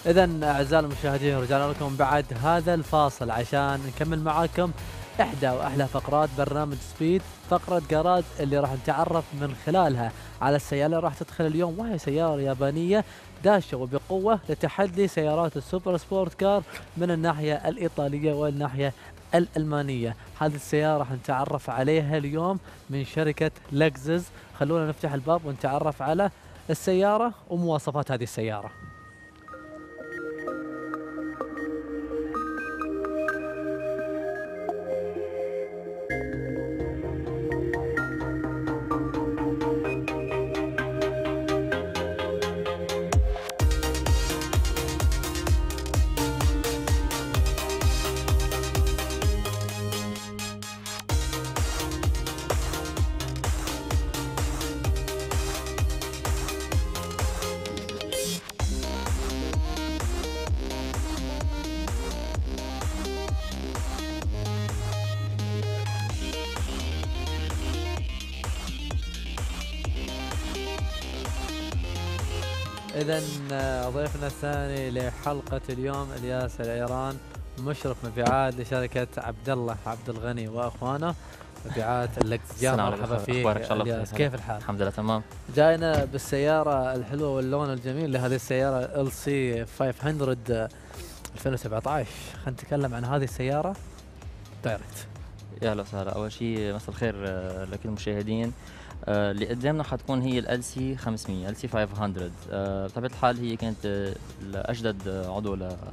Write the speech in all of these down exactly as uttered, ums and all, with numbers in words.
إذن أعزائي المشاهدين رجعنا لكم بعد هذا الفاصل عشان نكمل معاكم إحدى وأحلى فقرات برنامج سبيد، فقرة جراد اللي راح نتعرف من خلالها على السيارة اللي راح تدخل اليوم، وهي سيارة يابانية داشة وبقوة لتحدي سيارات السوبر سبورت كار من الناحية الإيطالية والناحية الألمانية. هذه السيارة راح نتعرف عليها اليوم من شركة لكزس. خلونا نفتح الباب ونتعرف على السيارة ومواصفات هذه السيارة. إذن ضيفنا الثاني لحلقة اليوم الياس العيران، مشرف مبيعات لشركة عبد الله عبد الغني وأخوانه مبيعات اللكزس. مرحبا فيك الياس، كيف الحال؟ الحمد لله تمام. جاينا بالسيارة الحلوة واللون الجميل لهذه السيارة ال سي خمسمية ألفين وسبعة عشر. خلينا نتكلم عن هذه السيارة دايركت. يا هلا وسهلا. أول شيء مساء الخير لكل المشاهدين. آه اللي قدامنا حتكون هي ال سي خمسمية ال سي خمسمية. آه بطبيعة الحال هي كانت آه أجدد عضو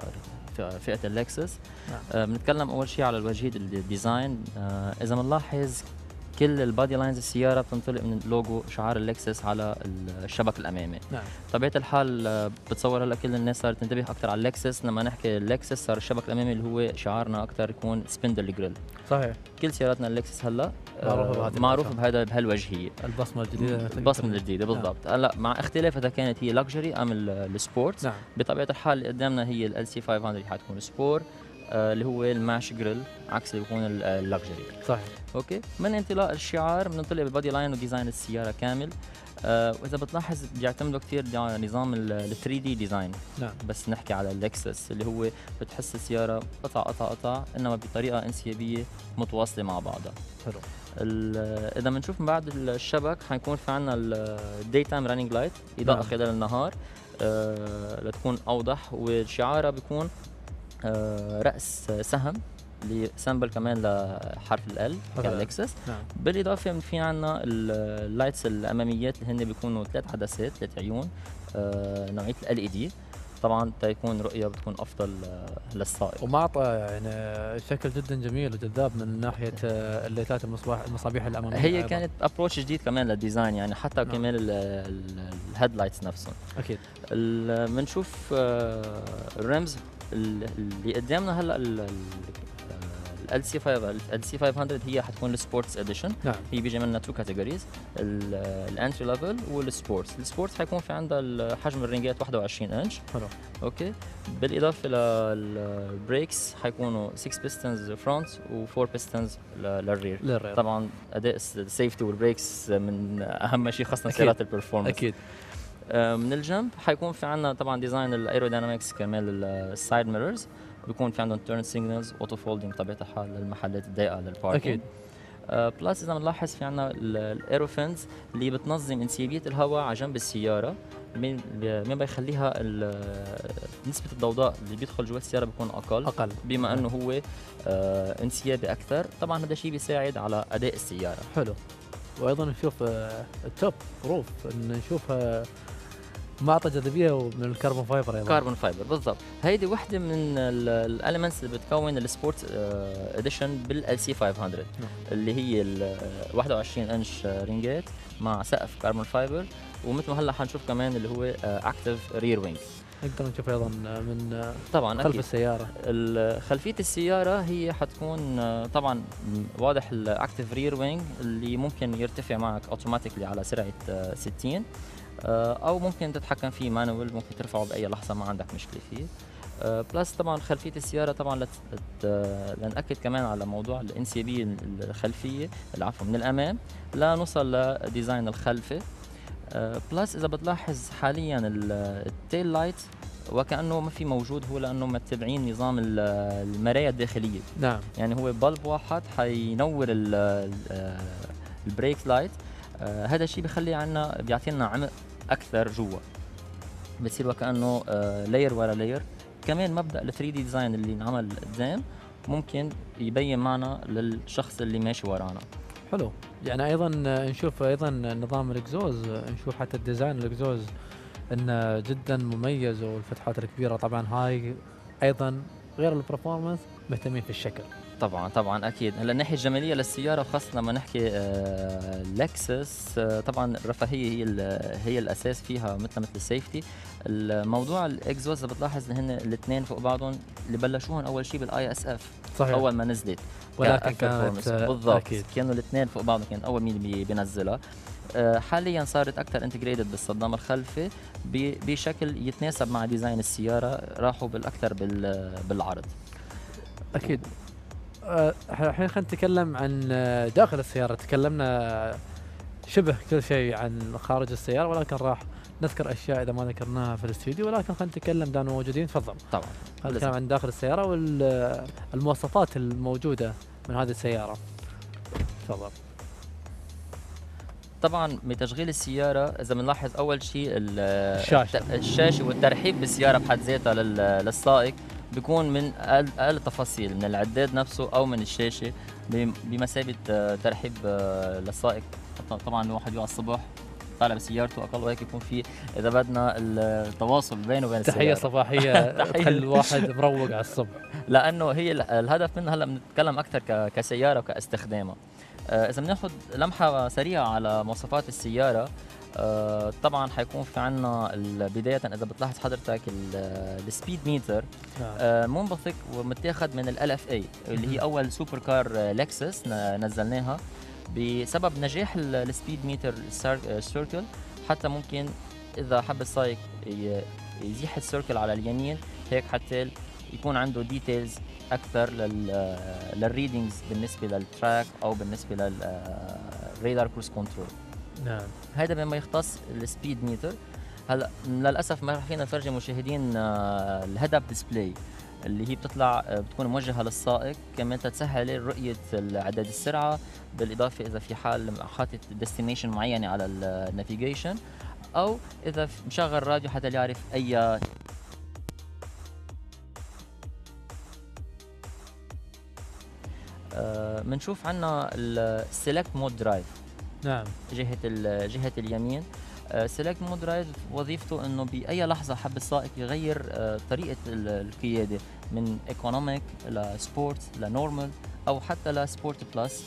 لفئة اللكسس. بنتكلم نعم. آه أول شيء على الواجهة الديزاين. آه إذا بنلاحظ كل البادي لاينز السيارة بتنطلق من لوجو شعار اللكسس على الشبك الأمامي. نعم. طبيعة الحال آه بتصور هلا كل الناس صارت تنتبه أكثر على اللكسس. لما نحكي اللكسس صار الشبك الأمامي اللي هو شعارنا أكثر يكون سبندل جريل. صحيح. كل سياراتنا اللكسس هلا معروفة بهذا معروفة بهذا بهالوجهية، البصمة الجديدة. البصمة الجديدة بالضبط. هلا نعم. مع اختلاف إذا كانت هي لكجري أم السبورت. نعم. بطبيعة الحال اللي قدامنا هي ال سي خمسمية اللي حتكون سبور، آه اللي هو الماش جريل عكس اللي بيكون اللكجري. صحيح. اوكي. من انطلاق الشعار بننطلق بالبادي لاين وديزاين السيارة كامل. آه واذا بتلاحظ بيعتمدوا كثير على نظام ال ثري دي ديزاين. نعم. بس نحكي على اللكسس اللي هو بتحس السيارة قطع قطع قطع انما بطريقة انسيابية متواصلة مع بعضها. حلو. اذا بنشوف من بعد الشبك حيكون في عندنا الداي تايم رانينج لايت، اضاءه نعم. خلال النهار آه لتكون اوضح، والشعاره بيكون آه راس سهم اللي سامبل كمان لحرف ال كالكسس. نعم. بالاضافه في عندنا اللايتس الاماميات اللي هن بيكونوا ثلاث عدسات ثلاث عيون آه نوعيه ال اي دي، طبعا تكون رؤيه بتكون افضل للسائق. ومعطى يعني شكل جدا جميل وجذاب من ناحيه الليتات المصباح المصابيح الاماميه. هي أيضاً كانت ابروتش جديد كمان للديزاين، يعني حتى نعم. كمان الهيد لايتس نفسهم. اكيد. بنشوف الرمز اللي قدامنا هلا ال سي خمسمية هي حتكون السبورتس اديشن. نعم. هي بيجي منها تو كاتيجوريز، الانتري ليفل والسبورتس. السبورتس حيكون في عندها حجم الرنجات واحد وعشرين انش. حلو. اوكي. بالاضافه للبريكس حيكونوا ستة بيستنز فرونت و4 بيستنز للرير. للرير. طبعا اداء السيفتي والبريكس من اهم شيء خاصه سيارات البرفورمانس. اكيد. من الجنب حيكون في عندنا طبعا ديزاين الايروداينامكس كمان السايد ميرورز، بيكون في عندهم تيرن سيجنالز اوتو فولدينج بطبيعه الحال للمحلات الضيقه للباركينج. اكيد. آه بلس اذا بنلاحظ في عندنا الايروفنز اللي بتنظم انسيابيه الهواء على جنب السياره، مما بيخليها نسبه الضوضاء اللي بيدخل جوا السياره بيكون اقل اقل بما انه هو آه انسيابي اكثر. طبعا هذا الشيء بيساعد على اداء السياره. حلو. وايضا نشوف آه التوب روف نشوف آه معطى جاذبيه من الكربون فايبر. ايضا كربون فايبر بالضبط. هيدي وحده من الاليمنتس اللي بتكون السبورت اديشن بالال سي خمسمية. نعم. اللي هي ال واحد وعشرين انش رينجات مع سقف كربون فايبر، ومثل ما هلا حنشوف كمان اللي هو اكتف رير وينج. نقدر نشوف ايضا من طبعا خلف أكيد. السياره. خلفيه السياره هي حتكون طبعا واضح الاكتف رير وينج اللي ممكن يرتفع معك اوتوماتيكلي على سرعه ستين، او ممكن تتحكم فيه مانوال، ممكن ترفعه باي لحظه ما عندك مشكله فيه. بلس طبعا خلفيه السياره طبعا لت... لنأكد كمان على موضوع الانسيابيه الخلفيه العفو من الامام لا نوصل لديزاين الخلفي. بلس اذا بتلاحظ حاليا التيل لايت وكانه ما في موجود، هو لانه متبعين نظام ال- المرايا الداخليه. نعم. يعني هو بلب واحد حينور ال- ال- البريك لايت. آه، هذا الشيء بخلي عنا بيعطينا عمق اكثر جوا، بتصير وكانه لاير ورا لاير. كمان مبدا ال ثري دي ديزاين اللي انعمل قدام ممكن يبين معنا للشخص اللي ماشي ورانا. حلو. يعني ايضا نشوف ايضا نظام الاكزوز، نشوف حتى الديزاين الاكزوز انه جدا مميز، والفتحات الكبيره طبعا هاي ايضا غير البرفورمانس مهتمين في الشكل. طبعا طبعا اكيد. هلا الناحيه الجماليه للسياره، وخاصه لما نحكي آه لكسس، آه طبعا الرفاهيه هي ال- هي الاساس فيها، مثل مثل السيفتي. الموضوع الاكزوز اذا بتلاحظ هن الاثنين فوق بعضهم اللي بلشوهم اول شيء بالاي اس اف صحيح. اول ما نزلت، ولكن كأ- كانت performance. آه، بالضبط اكيد كانوا الاثنين فوق بعضهم، كان اول مين بي- بينزلها. آه، حاليا صارت اكثر انتجريتد بالصدام الخلفي ب- بشكل يتناسب مع ديزاين السياره، راحوا بالاكثر بال- بالعرض. اكيد. آه، الحين خلينا نتكلم عن آه، داخل السياره. تكلمنا شبه كل شيء عن خارج السياره، ولكن راح نذكر اشياء اذا ما ذكرناها في الاستوديو، ولكن خلينا نتكلم دام موجودين. تفضل. طبعا خلينا نتكلم عن داخل السياره والمواصفات الموجوده من هذه السياره. تفضل. طبعا بتشغيل السياره اذا بنلاحظ اول شيء ال- الشاشة. الت- الشاشه والترحيب بالسياره بحد ذاتها لل- للسائق بيكون من اقل أقل التفاصيل، من العداد نفسه او من الشاشه، ب- بمثابه آه، ترحيب آه، للسائق. ط- طبعا الواحد يقع الصبح طالع بسيارته، اقل وهيك يكون في اذا بدنا التواصل بينه وبين تحيه السياره. صباحيه تحية. تخلي الواحد مروق على الصبح. لانه هي ال- الهدف منها. هلا بنتكلم اكثر ك- كسياره وكاستخدامها. آه، اذا بناخذ لمحه سريعه على مواصفات السياره، آه، طبعا حيكون في عنا ال- بدايه اذا بتلاحظ حضرتك السبيد ميتر نعم. منبثق ومتاخذ من ال اف اي اللي هي مهم. اول سوبر كار آه، لكسس ن- نزلناها بسبب نجاح السبيد ميتر سيركل. حتى ممكن اذا حب السائق ي- يزيح السيركل على اليمين هيك حتى يكون عنده ديتيلز اكثر لل للريدنجز بالنسبه للتراك او بالنسبه للرادار كروز كنترول. نعم. هذا بما يختص السبيد ميتر. هلا للاسف ما رح فينا نفرجي المشاهدين آه، الهيد اب ديسبلاي اللي هي بتطلع آه، بتكون موجهه للسائق، كمان تسهل رؤيه عدد السرعه، بالاضافه اذا في حال حاطط ديستنيشن معينه على النافيجيشن، او اذا مشغل راديو حتى يعرف اي بنشوف عنا السيلكت مود درايف نعم. جهه ال- جهه اليمين. سيلكت مود درايف وظيفته انه باي لحظه حب السائق يغير آه، طريقه ال- القياده من ايكونوميك لسبورت لنورمال او حتى لسبورت بلس،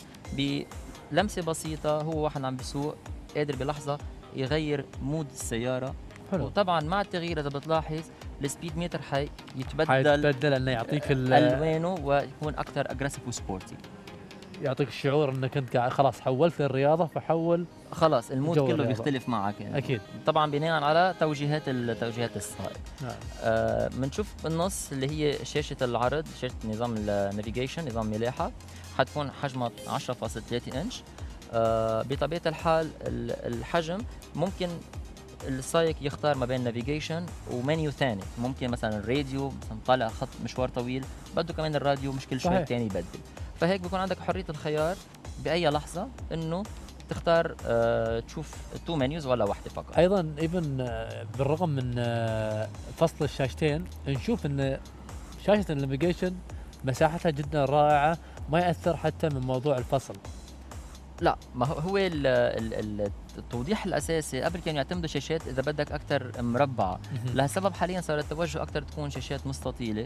بلمسه بسيطه هو واحد عم بيسوق قادر بلحظه يغير مود السياره. حلو. وطبعا مع التغيير اذا بتلاحظ السبيد ميتر حيتبدل حيتبدل انه يعطيك ال- الوانه ويكون اكثر اجريسيف وسبورتي. يعطيك الشعور انك انت قاعد خلاص حولت للرياضه، فحول. خلاص المود جو كله الرياضة. بيختلف معك يعني. اكيد. طبعا بناء على توجيهات ال- توجيهات السائق. نعم. آه بنشوف بالنص اللي هي شاشه العرض، شاشه نظام النافيجيشن، نظام ملاحه، حتكون حجمها عشرة فاصلة ثلاثة انش. آه بطبيعه الحال ال- الحجم ممكن السائق يختار ما بين نافيجيشن ومنيو ثاني، ممكن مثلا الراديو مثلا طالع خط مشوار طويل بده كمان الراديو مش كل شوي صحيح. ثاني يبدل، فهيك بيكون عندك حريه الخيار باي لحظه انه تختار آه تشوف تو منيوز ولا واحده فقط. ايضا ايفن بالرغم من آه، فصل الشاشتين، نشوف ان شاشه النافيجيشن مساحتها جدا رائعه، ما ياثر حتى من موضوع الفصل. لا، ما هو هو ال ال التوضيح الاساسي قبل كانوا يعتمدوا شاشات اذا بدك اكثر مربعه، لهالسبب حاليا صار التوجه اكثر تكون شاشات مستطيله.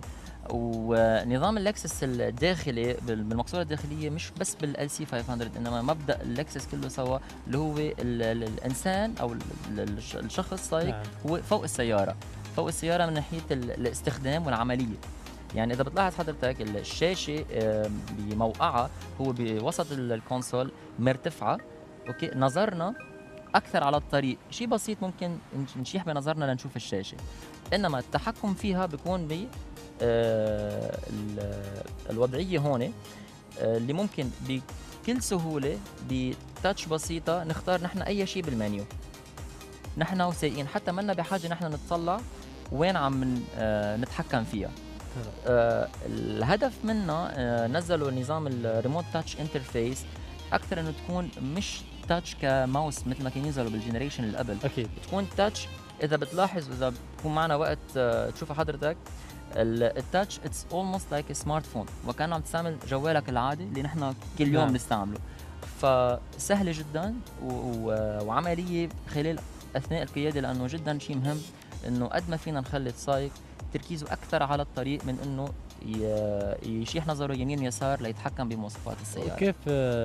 ونظام اللكسس الداخلي بالمقصوره الداخليه مش بس بالال سي خمسمية، انما مبدا اللكسس كله سوا اللي هو ال ال الانسان او ال ال الشخص السائق نعم. هو فوق السياره، فوق السياره من ناحيه ال- الاستخدام والعمليه. يعني اذا بتلاحظ حضرتك الشاشه آه، بموقعها هو بوسط ال- الكونسول مرتفعه، اوكي، نظرنا اكثر على الطريق، شيء بسيط ممكن نش- نشيح بنظرنا لنشوف الشاشه، انما التحكم فيها بيكون ب آه، ال- الوضعيه هون آه، اللي ممكن بكل سهوله بتاتش بسيطه نختار نحن اي شيء بالمنيو، نحن وسايقين، حتى منا بحاجه نحن نتطلع وين عم آه نتحكم فيها. آه الهدف منها آه نزلوا نظام الريموت تاتش انترفيس اكثر انه تكون مش تاتش كماوس مثل ما كان ينزلوا بالجنريشن اللي قبل، اكيد تكون تاتش. اذا بتلاحظ واذا بكون معنا وقت آه تشوفها حضرتك، التاتش اتس اولموست لايك سمارت فون، وكانه عم تستعمل جوالك العادي اللي نحن كل يوم بنستعمله. فسهله جدا وعمليه خلال اثناء القياده، لانه جدا شيء مهم انه قد ما فينا نخلي السائق تركيزه اكثر على الطريق من انه يشيح نظره يمين يسار ليتحكم بمواصفات السياره. وكيف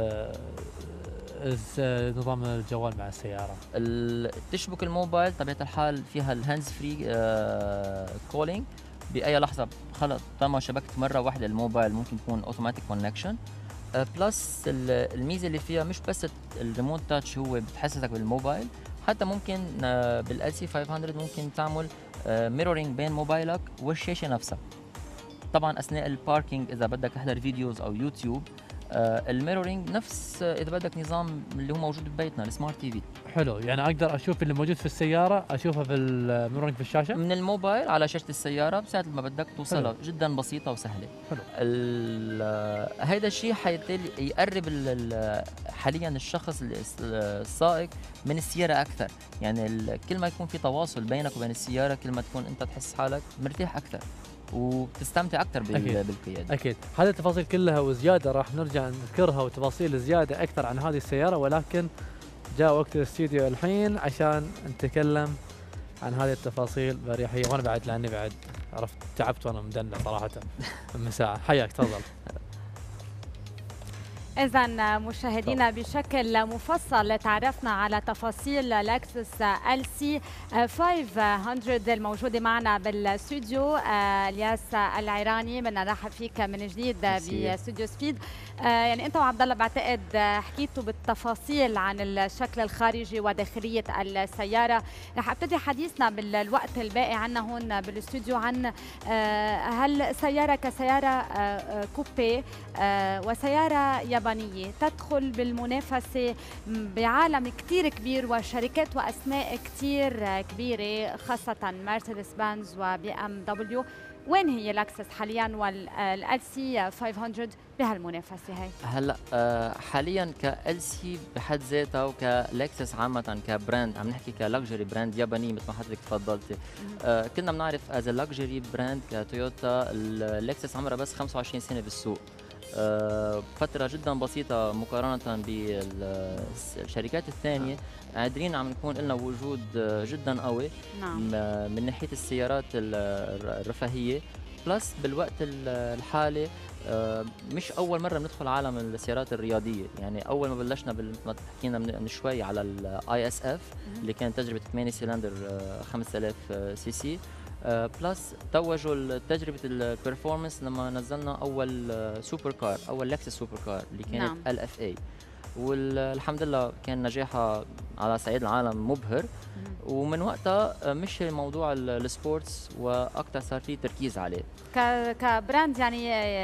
نظام الجوال مع السياره؟ تشبك الموبايل طبيعه الحال فيها الهاندز فري كولينج، باي لحظه خلص طالما شبكت مره واحده الموبايل ممكن يكون اوتوماتيك كونكشن. بلس الميزه اللي فيها مش بس الريموت تاتش هو بتحسسك بالموبايل، حتى ممكن بالال سي خمسمية ممكن تعمل ميرورينج بين موبايلك والشاشه نفسها. طبعا اثناء الباركينج اذا بدك تحضر فيديوز او يوتيوب، الميرورينج نفس اذا بدك نظام اللي هو موجود ببيتنا السمارت تي في. حلو، يعني اقدر اشوف اللي موجود في السياره اشوفها في الميرورينج في الشاشه من الموبايل على شاشه السياره بساعه ما بدك توصلها. جدا بسيطه وسهله. حلو. هيدا الشيء يقرب حاليا الشخص السائق من السياره اكثر، يعني كل ما يكون في تواصل بينك وبين السياره كل ما تكون انت تحس حالك مرتاح اكثر وبتستمتع اكثر بالقياده. اكيد هذه التفاصيل كلها وزياده راح نرجع نذكرها وتفاصيل زياده اكثر عن هذه السياره، ولكن جاء وقت الاستديو الحين عشان نتكلم عن هذه التفاصيل باريحيه، وانا بعد لاني بعد عرفت تعبت وانا مدلع صراحه من ساعه. حياك تفضل. إذا مشاهدينا بشكل مفصل تعرفنا على تفاصيل لكسس ال سي خمسمية الموجودة معنا بالاستوديو. الياس العيراني بدنا نرحب فيك من جديد باستوديو سبيد. يعني أنت وعبد الله بعتقد حكيتوا بالتفاصيل عن الشكل الخارجي وداخلية السيارة. رح ابتدي حديثنا بالوقت الباقي عنا هون بالاستوديو عن هل سيارة كسيارة كوبي وسيارة يابانية تدخل بالمنافسة بعالم كتير كبير وشركات وأسماء كتير كبيرة خاصة مرسيدس بنز وبي ام دبليو. وين هي لكسس حاليا والال سي خمسمية بهالمنافسة هاي؟ هلا حاليا كال سي بحد ذاتها وكلكسس عامة كبراند، عم نحكي كلكجري براند ياباني مثل ما حضرتك تفضلتي. آه كنا بنعرف از لكجري براند كتويوتا اللكسس عمرها بس خمسة وعشرين سنة بالسوق. أه فترة جدا بسيطة مقارنة بالشركات الثانية. قادرين عم نكون لنا وجود جدا قوي. نعم. من ناحية السيارات الرفاهية، بلس بالوقت الحالي أه مش أول مرة بندخل عالم السيارات الرياضية. يعني أول ما بلشنا مثل ما حكينا من شوي على الاي اس اف اللي كانت تجربة ثمانية سلندر خمسة آلاف سي سي. آه بلس توجوا تجربة البرفورمانس لما نزلنا أول آه سوبر كار، أول لكسس سوبر كار اللي كانت نعم. ال اف اي، والحمد لله كان نجاحها على صعيد العالم مبهر. ومن وقتها آه مش موضوع السبورتس وأكثر صار في تركيز عليه كبراند يعني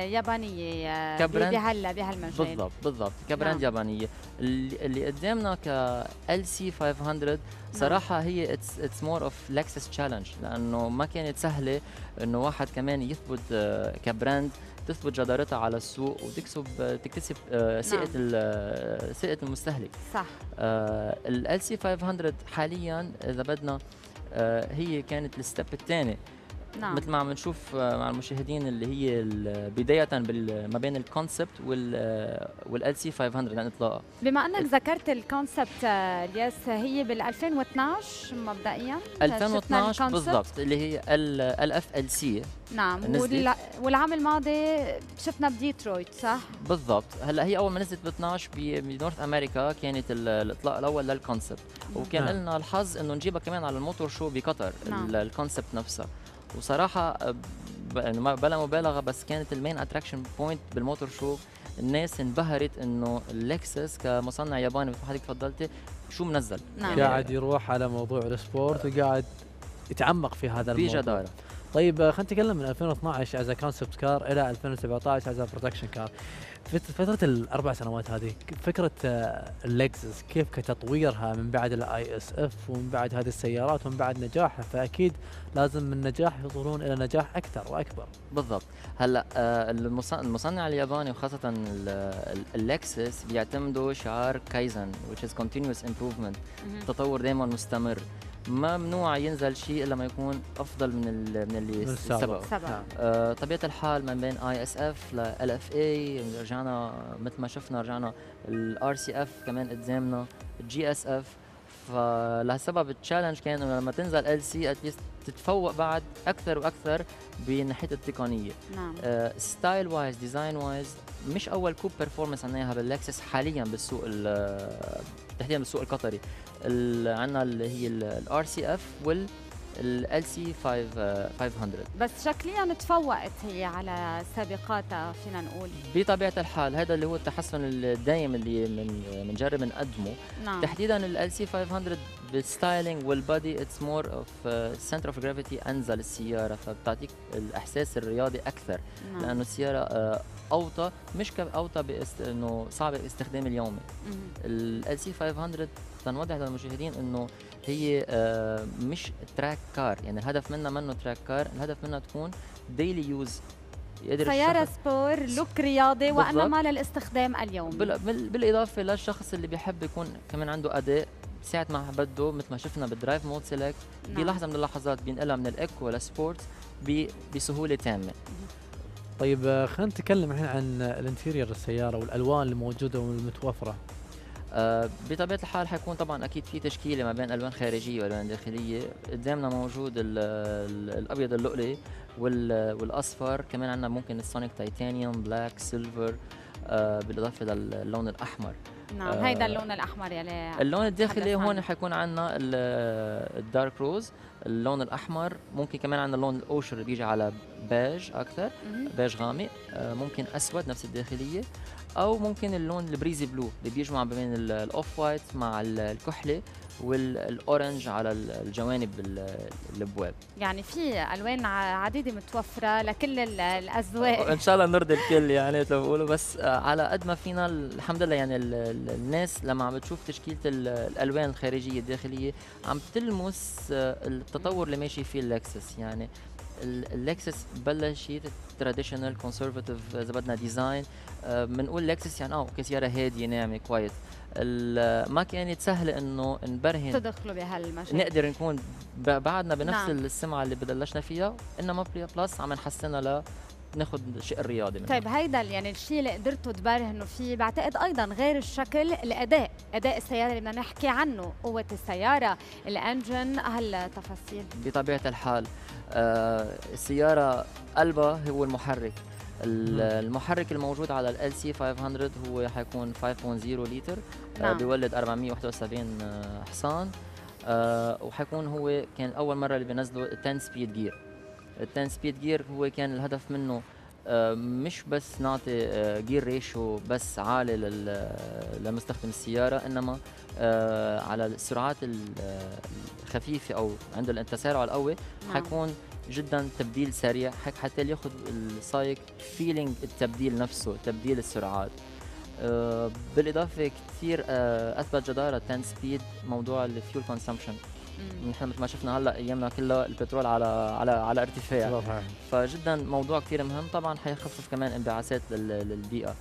يابانية بهال بهالمجال. بالضبط بالضبط كبراند نعم. يابانية. اللي قدامنا كال سي خمسمية صراحة هي اتس اتس مور اوف لكسس تشالنج، لأنه ما كانت سهلة إنه واحد كمان يثبت آه كبراند تثبت جدارتها على السوق وتكسب تكتسب آه ثقة نعم. ثقة المستهلك. صح. آه ال سي خمسمية حاليا إذا بدنا آه هي كانت الستيب الثاني. نعم. مثل ما عم نشوف مع المشاهدين اللي هي بداية ما بين الكونسبت وال والال سي خمسمية للإطلاق. بما أنك ذكرت الكونسبت الياس، هي بال ألفين واثناشر مبدئيا ألفين واثناشر بالضبط اللي هي ال اف ال سي. نعم. والعام الماضي شفنا بديترويت صح؟ بالضبط. هلا هي اول ما نزلت ب اثناشر بنورث امريكا كانت الاطلاق الاول للكونسبت، وكان نعم. لنا الحظ انه نجيبها كمان على الموتور شو بقطر. نعم. الكونسبت نفسها وصراحه بلا مبالغه بس كانت المين اتراكشن بوينت بالموتور شو. الناس انبهرت انه اللكسس كمصنع ياباني مثل ما حضرتك تفضلتي شو منزل. نعم. قاعد يروح على موضوع السبورت وقاعد يتعمق في هذا الموضوع بجدارة. طيب خلينا نتكلم من ألفين واثناشر از كونسبت كار الى ألفين وسبعطعش از برودكشن كار. فتره الاربع سنوات هذه فكره اللكزس كيف كتطويرها من بعد الاي اس اف ومن بعد هذه السيارات ومن بعد نجاحها، فاكيد لازم من نجاح يوصلون الى نجاح اكثر واكبر. بالضبط. هلا آه المصنع الياباني وخاصه اللكسس بيعتمدوا شعار كايزن which is continuous improvement، التطور دائما مستمر، ممنوع ينزل شيء الا ما يكون افضل من من اللي سبق. آه طبيعه الحال ما بين اي اس اف لال اف اي رجعنا مثل ما شفنا، رجعنا الار سي اف كمان قدامنا الجي اس اف. فلهالسبب التشالنج كان انه لما تنزل ال سي اتليست تتفوق بعد اكثر واكثر بناحيه التقنيه. نعم. ستايل وايز ديزاين وايز مش اول كوب بيرفورمانس عنا اياها باللكسس حاليا بالسوق تحديدا بالسوق القطري. عندنا اللي هي الار سي اف وال ال سي خمسمية. بس شكليا تفوقت هي على سابقاتها فينا نقول. بطبيعه الحال هذا اللي هو التحسن الدائم اللي من بنجرب نقدمه. نعم. تحديدا ال سي خمسمية بالستايلينج والبادي اتس مور اوف سنتر اوف جرافيتي انزل السياره، فبتعطيك الاحساس الرياضي اكثر. نعم. لانه السياره اوطى، مش اوطى باست... انه صعب الاستخدام اليومي. ال سي خمسمية تنوضح للمشاهدين انه هي آه مش تراك كار، يعني الهدف منها منه تراك كار، الهدف منها تكون ديلي يوز، سيارة سبور لوك رياضي وانما للاستخدام اليومي. بال... بال... بالاضافه للشخص اللي بيحب يكون كمان عنده اداء ساعة ما بده، مثل ما شفنا بالدرايف مود سيلكت. نعم. بلحظه من اللحظات بينقلها من الايكو للسبورت ب... بسهوله تامه. طيب خلينا نتكلم الحين عن الانتيريور السياره والالوان الموجوده والمتوفره. آه بطبيعه الحال حيكون طبعا اكيد في تشكيله ما بين الوان خارجيه والوان داخليه. قدامنا موجود ال ال الابيض اللؤلؤي والاصفر، كمان عندنا ممكن السونيك تيتانيوم بلاك سيلفر، آه بالاضافه للون الاحمر. نعم. آه هيدا اللون الاحمر يلي اللون الداخلي هون حيكون عندنا الدارك روز، اللون الاحمر. ممكن كمان عندنا اللون الاوشر اللي بيجي على بيج اكثر، بيج غامق. آه ممكن اسود نفس الداخليه، او ممكن اللون البريزي بلو اللي بيجمع بين الاوف وايت مع الكحله والاورنج على الجوانب الابواب. يعني في الوان عديده متوفره لكل الاذواق. ان شاء الله نرضي الكل يعني مثل ما بيقولوا. بس على قد ما فينا الحمد لله، يعني الناس لما عم بتشوف تشكيله الالوان الخارجيه الداخليه عم تلمس التطور اللي ماشي فيه اللكسس. يعني اللكسس بلشت تراديشنال كونسرفاتيف اذا بدنا ديزاين. بنقول لكسس يعني اه اوكي سياره هاديه ناعمه كويس. ما كانت سهله انه نبرهن تدخلوا بهالمجال، نقدر نكون بعدنا بنفس نعم. السمعه اللي بلشنا فيها، انما بلس عم نحسنها ل ناخذ الشيء الرياضي منه. طيب هيدا يعني الشيء اللي قدرتوا تبرهنوا فيه، بعتقد ايضا غير الشكل الاداء، اداء السياره اللي بدنا نحكي عنه، قوه السياره، الانجن، هالتفاصيل. بطبيعه الحال آه السياره قلبها هو المحرك. المحرك الموجود على ال سي خمسمية هو حيكون خمسة فاصلة صفر لتر. نعم. آه بيولد أربعمية وواحد وسبعين آه حصان. آه وحيكون هو كان اول مره اللي بينزلوا عشرة سبيد جير. ال عشرة سبيد جير هو كان الهدف منه آه مش بس نعطي آه جير ريشو بس عالي لمستخدم السياره، انما آه على السرعات الخفيفه او عند التسارع القوي. نعم. حيكون جدا تبديل سريع حتى ياخذ السايق فيلينج التبديل نفسه، تبديل السرعات. آه بالاضافه كثير آه اثبت جداره عشرة سبيد موضوع الفيول كونسامشن. نحن مثل ما شفنا هلا ايامنا كلها البترول على على على ارتفاع، فجدا موضوع كثير مهم. طبعا حيخفف كمان انبعاثات للبيئه.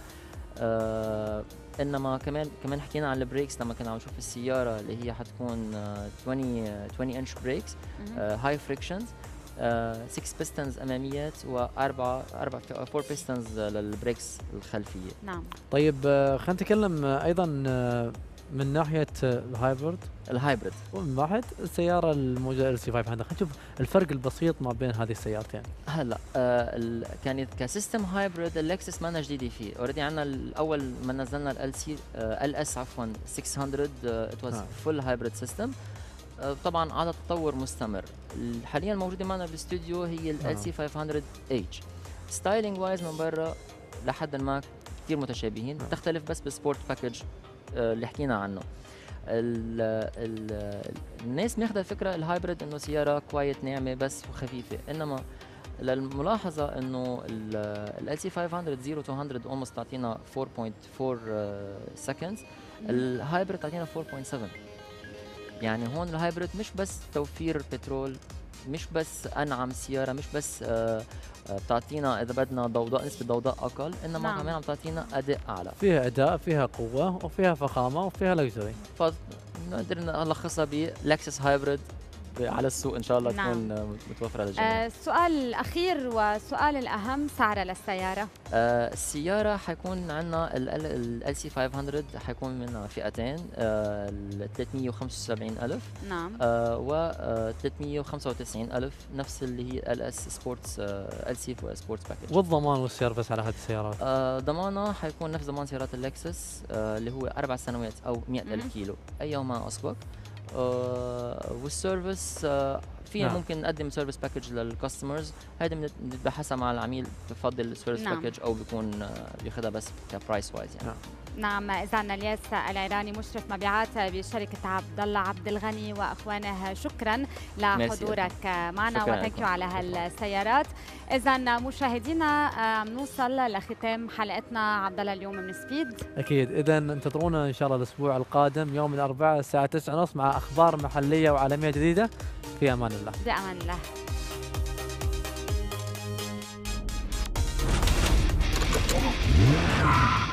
آه انما كمان كمان حكينا عن البريكس لما كنا عم نشوف السياره اللي هي حتكون عشرين عشرين انش بريكس هاي فريكشنز، ستة بيستنز اماميات واربعه اربع فور بيستنز للبريكس الخلفيه. نعم. طيب خلينا نتكلم ايضا من ناحيه الهايبرد الهايبرد ومن ناحيه السياره الموجوده ال سي خمسمية. خلينا نشوف الفرق البسيط ما بين هذه السيارتين. هلا آه كانت كسيستم هايبرد اللكسس ما جديده فيه، اوريدي عندنا الاول ما نزلنا ال سي ال اس عفوا ستمية ات واز فول هايبرد سيستم. طبعا على تطور مستمر. حاليا موجوده معنا بالاستوديو هي ال سي خمسمية اتش. ستايلينج وايز من برا لحد ما كثير متشابهين، تختلف بس بالسبورت باكج اللي حكينا عنه. ال ال الناس ماخذه الفكره الهايبريد انه سياره كويت ناعمه بس وخفيفه، انما للملاحظه انه ال سي خمسمية صفر تو مية almost تعطينا أربعة فاصلة أربعة سكندز، الهايبريد تعطينا أربعة فاصلة سبعة. يعني هون الهايبريد مش بس توفير بترول، مش بس انعم سياره، مش بس آه بتعطينا اذا بدنا ضوضاء نسبه ضوضاء اقل، انما نعم. كمان عم تعطينا اداء اعلى، فيها اداء، فيها قوه، وفيها فخامه، وفيها لكزري. فنقدر نلخصها بلكسس هايبريد على السوق ان شاء الله. نعم. تكون متوفره للجميع. آه السؤال الاخير والسؤال الاهم، سعرها للسياره؟ آه السياره حيكون عندنا ال سي خمسمية حيكون منها فئتين، آه ال ثلاثمية وخمسة وسبعين ألف نعم آه و ثلاثمية وخمسة وتسعين ألف، نفس اللي هي ال اس سبورتس ال سي سبورتس باكج. والضمان والسيرفس على هذه السيارات؟ آه ضمانها حيكون نفس ضمان سيارات اللكسس، آه اللي هو اربع سنوات او مئة ألف كيلو ايهما اسبق. آه والسيرفيس آه فينا نعم. ممكن نقدم سيرفيس باكج للكاستمرز، هيدا بنبحثها مع العميل بفضل السيرفيس نعم. باكج او بيكون آه بياخذها بس كبرايس وايز يعني. نعم. نعم إذا الياس العيراني مشرف مبيعات بشركة عبد الله عبد الغني واخوانه، شكرا لحضورك معنا وثانك يو على هالسيارات. إذا مشاهدينا بنوصل لختام حلقتنا عبد الله اليوم من سبيد. اكيد، اذا انتظرونا ان شاء الله الاسبوع القادم يوم الاربعاء الساعه تسعة ونص مع اخبار محليه وعالميه جديده. في امان الله. بامان الله.